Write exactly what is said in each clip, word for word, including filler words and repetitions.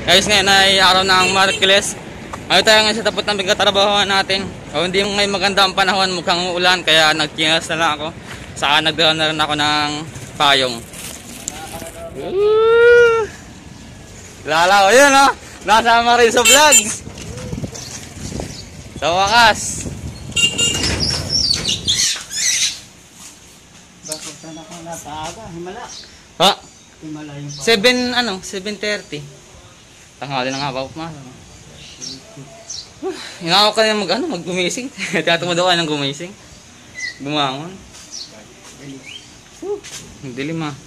Guys, ngayon ay araw ng Martes. Ngayon tayo ngayon sa tapot ng pagkatrabahoan natin. O hindi ngayon maganda ang panahon, mukhang uulan, kaya nagkingas na lang ako. Saka nagdala na rin ako ng payong. Lala ko yun, oh. Nasama rin sa vlog. Sa wakas. Bakit na ako napaaga? Himala. Ha? Himala yung pa. seven, ano? seven thirty. Tanghali na nga ba? Hinakaw ka na mag, ano, mag-gumising. Tiyatuma daw ka ng gumising. Bumangon. Ang dilim, ah.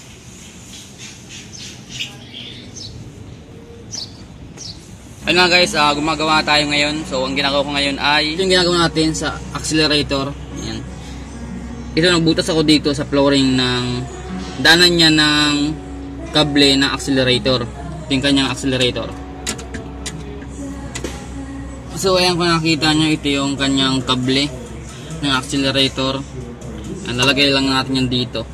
Ayun nga guys, uh, gumagawa tayo ngayon. So ang ginagawa ko ngayon ay yung ginagawa natin sa accelerator. Ayan. Ito, nagbutas ako dito sa flooring ng danan niya ng kable ng accelerator. Ito yung kanyang accelerator. So ayan, kung nakita nyo, ito yung kanyang kable ng accelerator. Ang lalagay lang natin yan dito.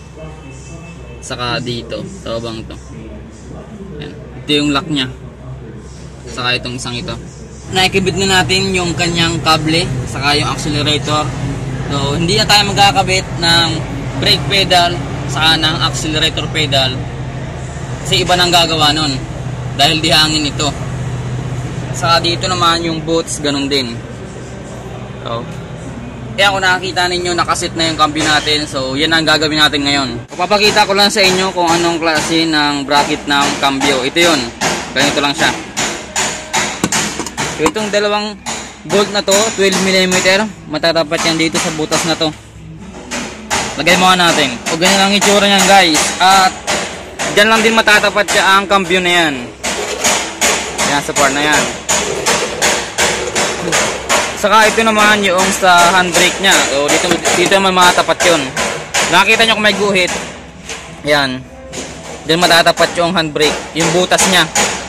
Saka dito, sa babang to. Ayan. Ito yung lock nya. Saka itong isang ito. Nakikibit na natin yung kanyang kable, saka yung accelerator. So hindi na tayo magkakabit ng brake pedal saka ng accelerator pedal, kasi iba nang gagawa nun dahil di hangin ito. Saka dito naman yung boots, ganun din. So kaya kung nakakita ninyo, nakasit na yung cambio natin. So yan ang gagawin natin ngayon. Papakita ko lang sa inyo kung anong klase ng bracket ng cambio. Ito yun, ganito lang siya. Itong dalawang bolt na to, twelve millimeter, matatapat yan dito sa butas na to. Lagay mo natin. O ganyan ang itsura niyan guys. At dyan lang din matatapat siya ang cambio na yan. Yan, sa part na yan. Saka ito naman yung sa handbrake nya. So dito, dito naman matatapat yun. Nakita nyo kung may guhit. Yan. Dyan matatapat yung handbrake, yung butas nya.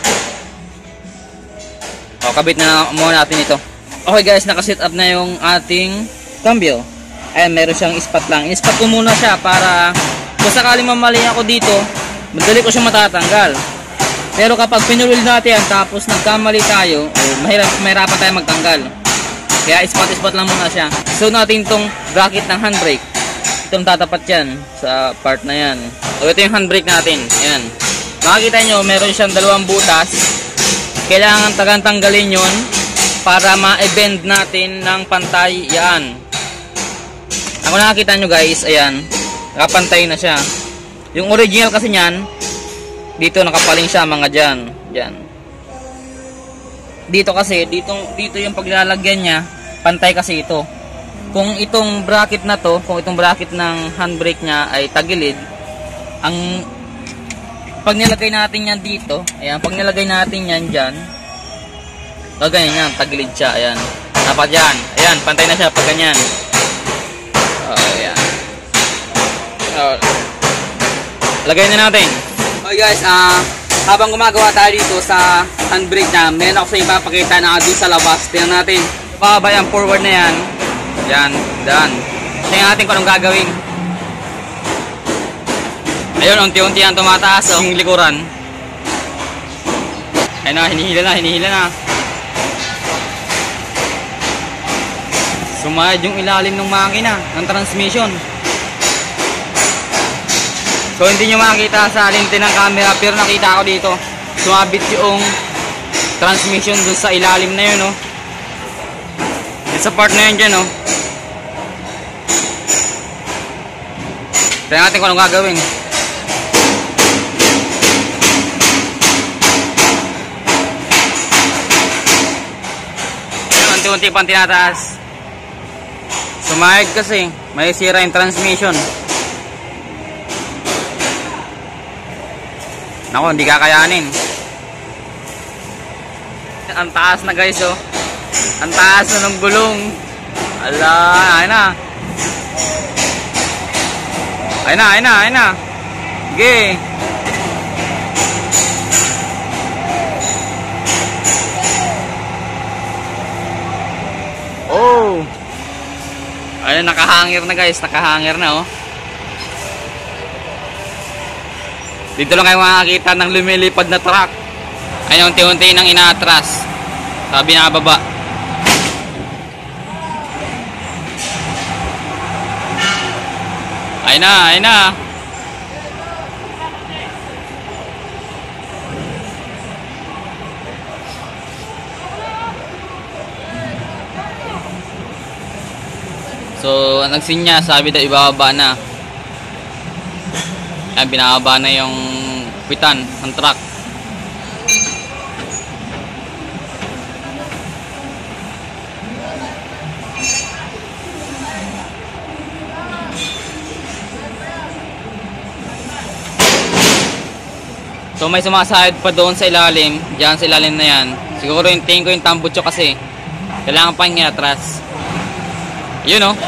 O, kabit na muna natin ito. Okay guys, nakaset up na yung ating cambio. Ayan, meron siyang spot lang. I-spot ko muna siya para kung sakaling mamali ako dito, madali ko siya matatanggal. Pero kapag pinuril natin yan, tapos nagkamali tayo, eh, mahirap, mahirapan tayo magtanggal. Kaya spot-spot lang muna siya. So natin itong bracket ng handbrake. Itong tatapat yan sa part na yan. So ito yung handbrake natin. Ayan. Makikita nyo, meron siyang dalawang butas. Kailangan tagang-tanggalin yun para ma-bend natin ng pantay. Yan. Ako nakakita nyo guys, ayan, nakapantay na siya. Yung original kasi nyan, dito nakapaling siya mga dyan. Dyan. Dito kasi, dito, dito yung paglalagyan niya, pantay kasi ito. Kung itong bracket na to, kung itong bracket ng handbrake niya ay tagilid, ang pag nilagay natin yan dito, ayan, pag nilagay natin yan dyan, gaganyan yan, tagilid siya, ayan. Dapat yan, ayan, pantay na siya pag ganyan. Oh, ayan. Oh. Lagay na natin. Okay guys, ah, uh, habang gumagawa tayo dito sa handbrake na, meron ako sa ipapakita na doon sa labas. Tingnan natin. Bababa yung forward na yan. Yan, dyan. Tingnan natin kung anong gagawin. Ayun, unti-unti yan tumataas ang likuran. Ayun na, hinihila na, hinihila na. Sumayad yung ilalim ng makina, ng transmission. So hindi nyo makikita sa lente ng camera, pero nakita ko dito, sumabit yung transmission dun sa ilalim na yun, no? Dito sa part na yun dyan, no? Tignan natin kung anong gagawin. Unti-unti pang tinataas. Sumayad kasi, may sira yung transmission. Nako, hindi kakayanin. Ang taas na guys, oh. Ang taas na ng gulong. Ala, ayun na. Ayun na, ayun na, ayun na. Sige. Oh. Ayun, nakahangir na guys, nakahangir na, oh. Dito lang kayo makakita ng lumilipad na truck. Ay, unti-unti nang inaatras. Sabi na baba. Ay na, ay na. So, nagsinya, sabi daw ibababa na. Ayan, binababa na yung pitan ng truck. So, may sumasahid pa doon sa ilalim. Diyan sa ilalim na yan. Siguro yung tingin ko yung tambutso kasi. Kailangan pa yung atras. Yun o.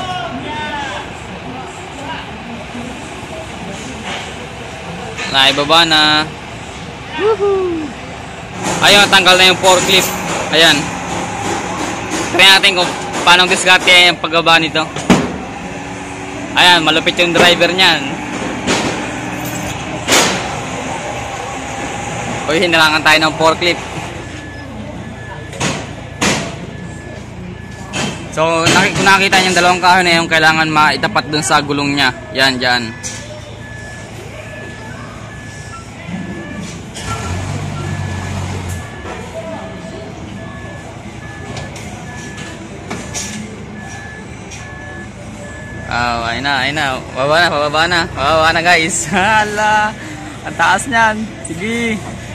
Naibaba na. Woohoo! Ayun, tanggal na yung forklift. Ayan. Try natin kung paano diskarte yung pagbaba nito. Ayan, malupit yung driver niyan. Uy, hinilangan tayo ng forklift. So, kung nakita niyo yung dalawang kahoy na yung kailangan maitapat dun sa gulong niya. Yan, dyan. Oh, ayun na, ayun na. Bababa na, bababa na. Bababa na, guys. Hala, ang taas niyan. Sige.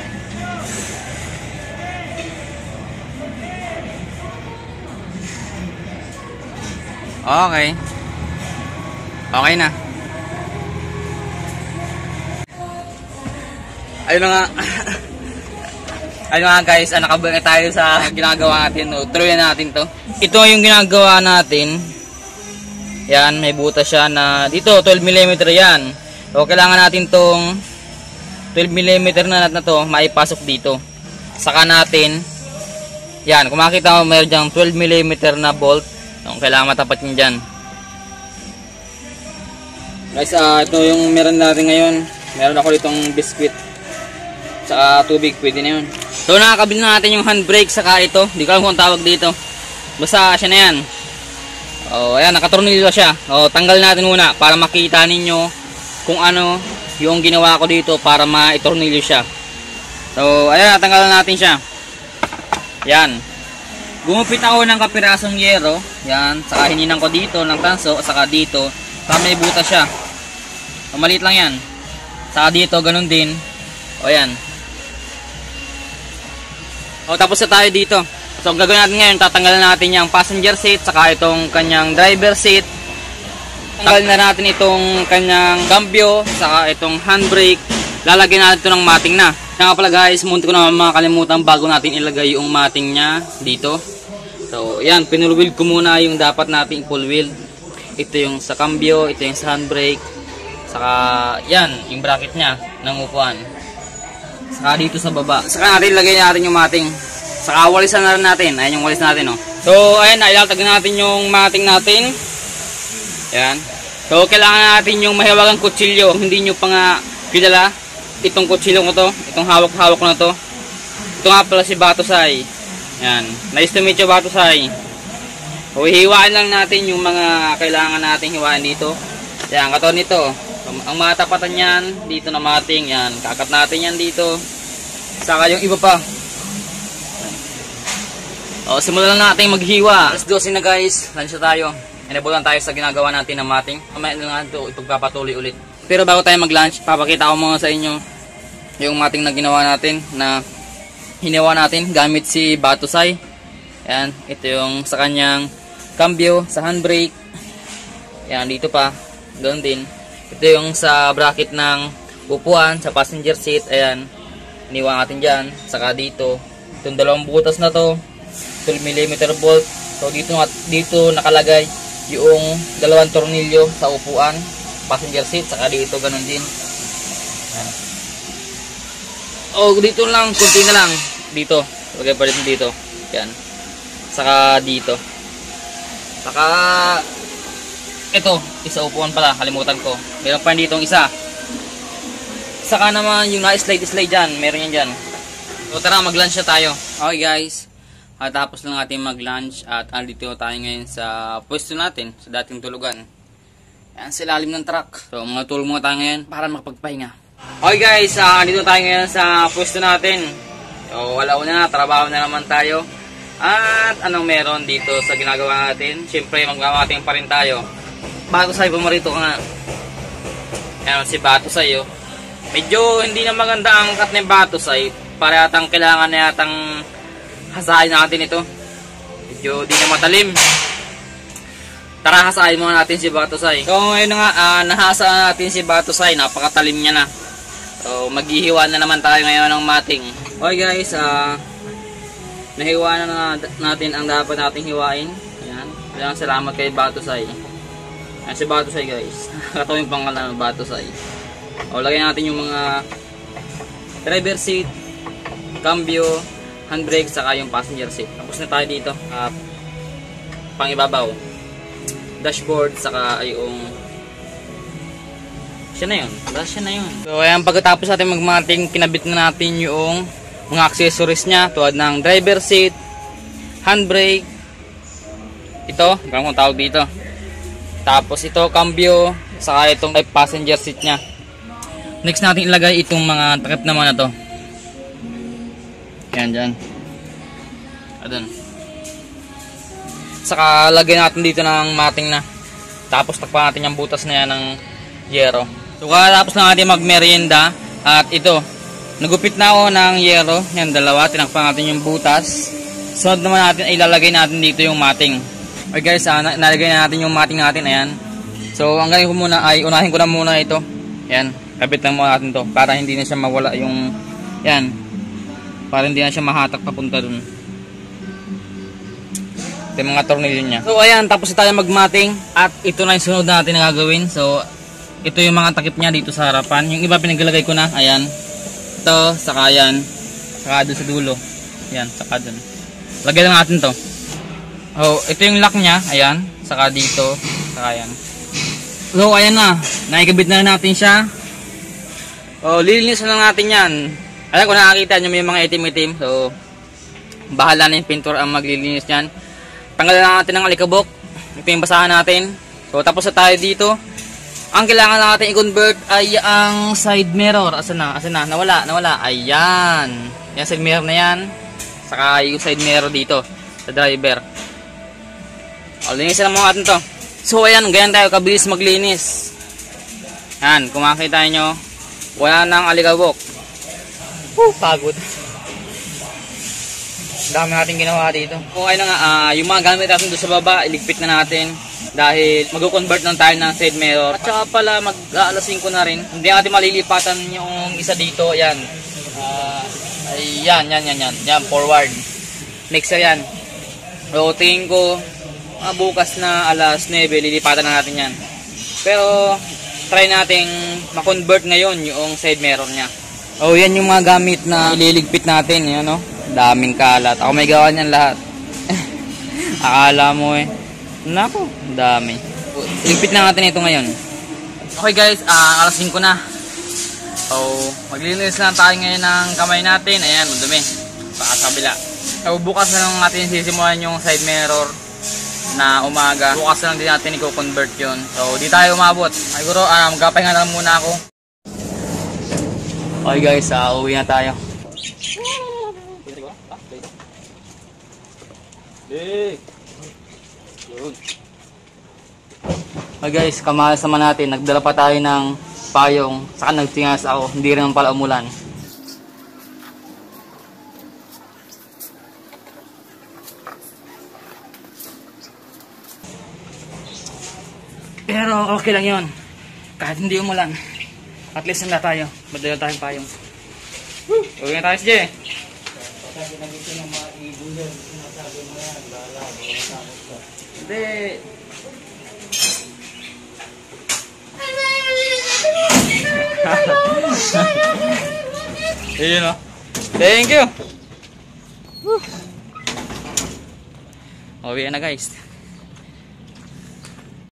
Okay. Okay na. Ayun na nga. Ayun na nga, guys. Ah, nakabalik tayo sa ginagawa natin. No? Tuloy na natin to. Ito yung ginagawa natin. Yan, may butas siya na dito, twelve millimeter yan. So, kailangan natin tong twelve millimeter na nut na to, maipasok dito. Saka natin, yan, kung makita mo, mayroon dyang twelve millimeter na bolt. So, kailangan matapat yun dyan. Guys, uh, ito yung meron natin ngayon. Meron ako ditong biscuit. Saka tubig, pwede na yun. So, nakakabili na natin yung handbrake, saka ito. Hindi ko alam kung tawag dito. Basta siya na yan. Oh, ayan, nakatornilyo siya. Oh, tanggal natin muna para makita ninyo kung ano yung ginawa ko dito para maitornilyo siya. So, ayan, natanggalan natin siya. Yan. Gumupit ako ng kapirasong yero. Yan, saka hininang ko dito ng tanso, saka dito. Saka may butas siya. So, maliit lang yan. Saka dito, ganun din. O, yan. O, tapos na tayo dito. So, ang gagawin natin ngayon, tatanggalan natin yung passenger seat, saka itong kanyang driver seat. Tanggalin na natin itong kanyang cambio, saka itong handbrake. Lalagyan natin ito ng mating na. Kaya nga pala guys, munti ko na makalimutan bago natin ilagay yung mating niya dito. So, yan, pinul wheel ko muna yung dapat nating full wheel. Ito yung sa cambio, ito yung sa handbrake. Saka, yan, yung bracket niya ng upuan. Saka dito sa baba. Saka natin ilagay natin yung mating. Saka walisan na rin natin. Ayan yung walis natin, oh. So, ayan, ilalagay natin yung mating natin. Ayan. So, kailangan natin yung mahiwagang kutsilyo. Hindi nyo pa nga kilala itong kutsilyo ko to. Itong hawak-hawak ko na to. Ito nga pala si Batusay. Ayan. Nice to meet you, Batusay. So, hiwain lang natin yung mga kailangan natin hiwain dito. Ayan, katulad nito. Ang matapatan yan, dito na mating. Ayan, kakat natin yan dito. Saka yung iba pa. O, simulan na natin maghiwa. Alas dose na guys, lunch na tayo. Enabulan tayo sa ginagawa natin ng mating. Mamaya na nga ito, ipagpapatuloy ulit. Pero bago tayo mag-lunch, papakita ko muna sa inyo yung mating na ginawa natin, na hiniwa natin gamit si Batusay. Ayan, ito yung sa kanyang cambio, sa handbrake. Ayan, dito pa, doon din. Ito yung sa bracket ng upuan, sa passenger seat. Ayan, hiniwa natin dyan. Saka dito, itong dalawang butas na to, twelve millimeter bolt. So dito dito nakalagay yung dalawang tornilyo sa upuan, passenger seat, saka dito ganun din. Ayan. Oh, dito lang, kunti na lang dito. Lagay pa rin dito. Yan. Saka dito. Saka ito, isa upuan pala, kalimutan ko. Meron pa dito isa. Saka naman yung na-slide slide diyan, meron yan diyan. So tara, mag-lunch na tayo. Okay guys, at tapos lang natin mag-lunch at andito tayo ngayon sa pwesto natin, sa dating tulugan. Yan, sa ilalim ng truck. So mga tulog muna tayo ngayon para makapagpahinga. Okay guys, uh, andito tayo ngayon sa pwesto natin. So wala na, trabaho na naman tayo. At anong meron dito sa ginagawa natin? Siyempre magmamating pa rin tayo. Batusay, pumarito ka nga. Yan si Batusay, oh. Medyo hindi na maganda ang cut ni Batusay. Para yatang kailangan na yatang hasain natin ito. Medyo di na matalim. Tara, hasain muna natin si Batusay. So ngayon nga, uh, nahasa natin si Batusay. Napakatalim niya na. So maghihiwa na naman tayo ngayon ng mating. Okay guys, ah... Uh, nahiwa na natin ang dapat nating hiwain. Ayan. Kailangan salamat kay Batusay. Ayan si Batusay guys. Katawing pangalan ng Batusay. O, lagyan natin yung mga driver seat, cambio, handbrake, saka yung passenger seat. Tapos na tayo dito. Uh, pang ibabaw. Dashboard, saka yung siya na yun. Siya na yun. So ayan, pagkatapos natin magmating, kinabit na natin yung mga accessories niya tulad ng driver seat, handbrake, ito, kung tawag dito. Tapos ito, cambio, saka itong passenger seat niya. Next natin ilagay itong mga takip naman na to. Yan dyan. Adun. Saka lagay natin dito ng mating na. Tapos takpan natin yung butas na yan ng yero. So katapos na natin magmerienda. At ito, nagupit na ako ng yero. Yan, dalawa. Tinakpan natin yung butas. Sunod naman natin, ilalagay natin dito yung mating. Okay guys, uh, nalagay na natin yung mating natin. Ayan. So, ang gawin ko muna ay, unahin ko na muna ito. Ayan, kabit lang muna natin to. Para hindi na siya mawala yung, yan. Para hindi na siya mahatak papunta dun. Ito yung mga tornilyo niya. So, ayan, tapos tayo magmating. At ito na yung sunod natin na gagawin. So, ito yung mga takip niya dito sa harapan. Yung iba pinaglalagay ko na. Ayan. Ito, saka yan, saka doon sa dulo. Yan, saka doon. Lagyan lang natin to. Oh, ito yung lock niya. Ayan, saka dito, saka yan. So, ayan na. Nakikabit na natin siya. Oh, lilinis na lang natin yan. Ayan, kung nakakita nyo may mga itim-itim. So, bahala na yung pintura ang maglilinis yan. Tanggalan na natin ng alikabok. Ito yung basahan natin. So, tapos na tayo dito. Ang kailangan natin i-convert ay ang side mirror. Asan na? Asan na? Nawala, nawala. Ayan. Yan, side mirror na yan. Saka yung side mirror dito sa driver. O, linisin na mga natin to. So, ayan. Ganyan tayo kabilis maglinis. Yan. Kung makikita nyo, wala nang alikabok. Woo, pagod. Dami natin ginawa dito. Kung ayun na nga, uh, yung mga gamit natin doon sa baba, iligpit na natin. Dahil mag-convert lang tayo ng side mirror. At saka pala mag-aalasin ko na rin. Hindi natin malilipatan yung isa dito. Ayan. Uh, ayan, yan, yan, yan. Yan, forward. Next yan. So, tingin ko, uh, bukas na alas nuwebe, lilipatan na natin yan. Pero, try nating ma-convert ngayon yung side mirror niya. Oh, yan yung mga gamit na ililigpit natin. Yan, no? Daming kalat. Ako may gawa niyan lahat. Akala mo eh. Nako, dami. Ligpit na natin ito ngayon. Okay guys, uh, alas singko na. So, maglilinis lang tayo ngayon ng kamay natin. Ayan, madumi. Sa kabila. So, bukas na lang natin sisimulan yung side mirror na umaga. Bukas na lang din natin i-convert yun. So, di tayo umabot. Siguro, uh, magkapahinga na lang muna ako. Okay guys, uh, uwi na tayo. Hey! Okay guys, kamalas naman natin. Nagdala pa tayo ng payong. Saka nagtingas ako. Hindi rin pala umulan. Pero okay lang yun. Kahit hindi umulan. At least nanda tayo. Madala tayong payong. Uwi na tayo, S J. Hindi. Ayun o. Thank you. Uwi na guys.